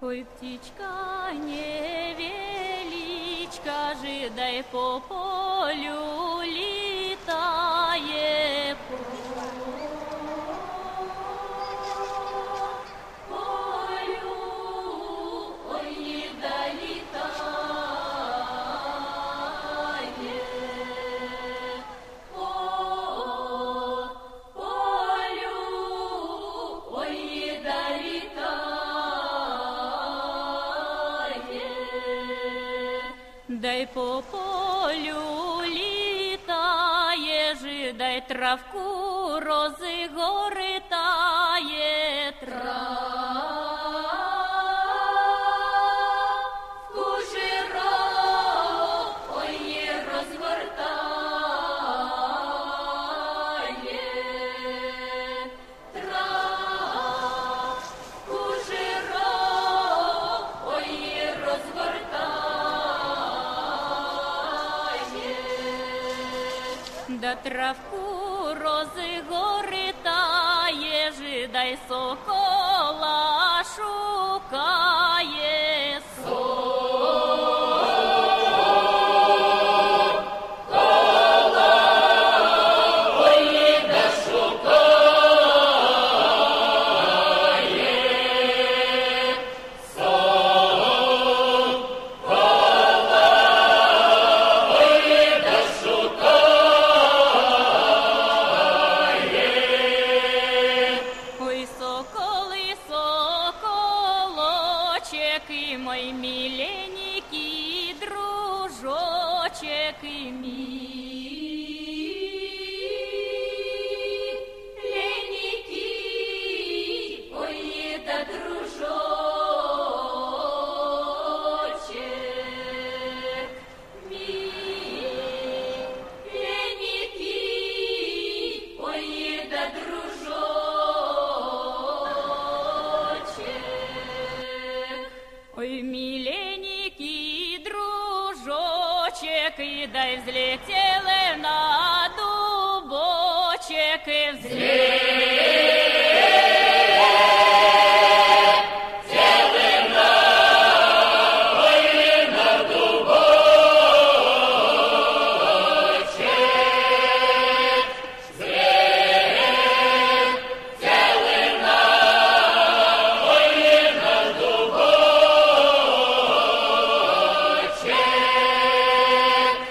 Ой, птичка невеличка, жидай по полю літає. Дай по полю літає, жидай травку розгортає, травку широкої розгортає, травку широкої розгортає. Да травку розгортає, жидай сокола шукає. Соколочек мой миленький дружочек и миленький, ой, да дружочек, миленький, ой, да дружочек. Ой, миленький дружочек, и дай взлетел на дубочек, и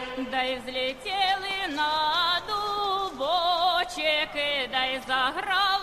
взлетели на дубочек, и дай заграл